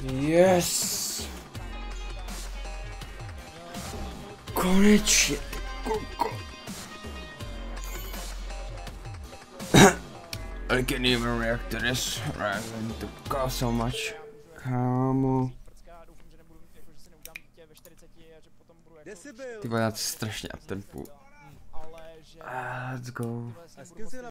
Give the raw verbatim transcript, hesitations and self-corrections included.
Yes! Konečně, ty koko. I can't even react to this. Rising to call so much. Kámo. Ty vole, já to strašně uptempu. Ah, let's go.